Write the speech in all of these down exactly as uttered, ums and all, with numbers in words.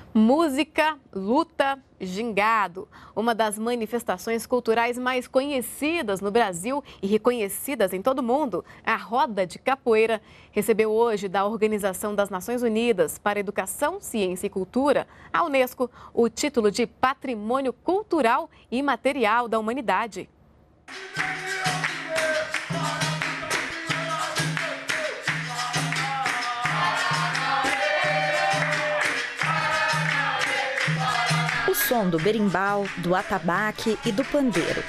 Música, luta, gingado. Uma das manifestações culturais mais conhecidas no Brasil e reconhecidas em todo o mundo, a Roda de Capoeira, recebeu hoje da Organização das Nações Unidas para Educação, Ciência e Cultura, a Unesco, o título de Patrimônio Cultural e Imaterial da Humanidade. O som do berimbau, do atabaque e do pandeiro.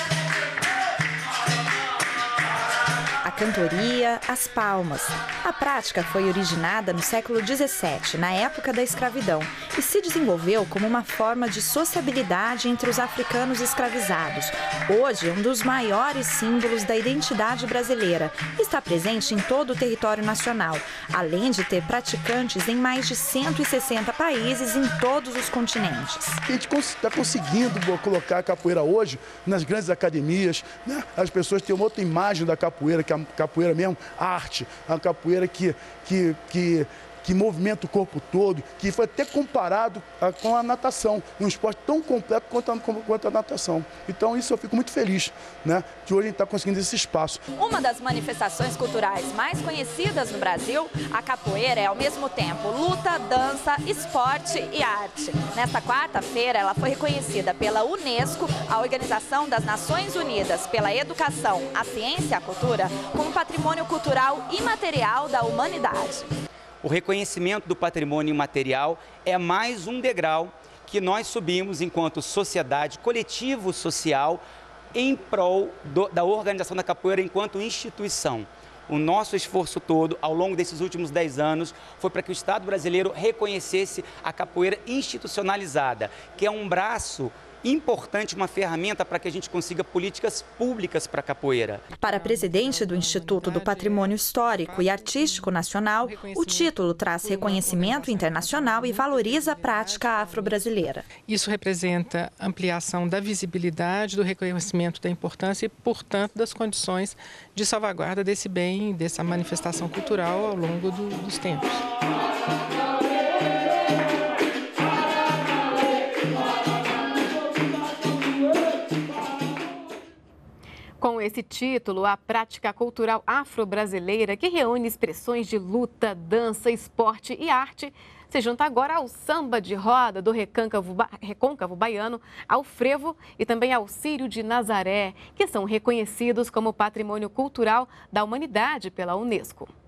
A cantoria, as palmas. A prática foi originada no século dezessete, na época da escravidão, e se desenvolveu como uma forma de sociabilidade entre os africanos escravizados. Hoje é um dos maiores símbolos da identidade brasileira. Está presente em todo o território nacional, além de ter praticantes em mais de cento e sessenta países em todos os continentes. A gente está conseguindo colocar a capoeira hoje nas grandes academias, né? As pessoas têm uma outra imagem da capoeira, que é a capoeira mesmo, arte, a capoeira que, que, que, que movimenta o corpo todo, que foi até comparado a, com a natação, um esporte tão completo quanto a, quanto a natação. Então isso eu fico muito feliz, né, que hoje a gente está conseguindo esse espaço. Uma das manifestações culturais mais conhecidas no Brasil, a capoeira é ao mesmo tempo luta, dança, esporte e arte. Nesta quarta-feira ela foi reconhecida pela Unesco, a Organização das Nações Unidas pela Educação, a Ciência e a Cultura, como patrimônio cultural imaterial da humanidade. O reconhecimento do patrimônio imaterial é mais um degrau que nós subimos enquanto sociedade, coletivo social, em prol do, da organização da capoeira enquanto instituição. O nosso esforço todo, ao longo desses últimos dez anos, foi para que o Estado brasileiro reconhecesse a capoeira institucionalizada, que é um braço importante, uma ferramenta para que a gente consiga políticas públicas para a capoeira. Para a presidente do Instituto do Patrimônio Histórico e Artístico Nacional, o título traz reconhecimento internacional e valoriza a prática afro-brasileira. Isso representa ampliação da visibilidade, do reconhecimento da importância e, portanto, das condições de salvaguarda desse bem, dessa manifestação cultural ao longo do, dos tempos. Com esse título, a prática cultural afro-brasileira, que reúne expressões de luta, dança, esporte e arte, se junta agora ao samba de roda do recôncavo, recôncavo baiano, ao frevo e também ao Círio de Nazaré, que são reconhecidos como patrimônio cultural da humanidade pela Unesco.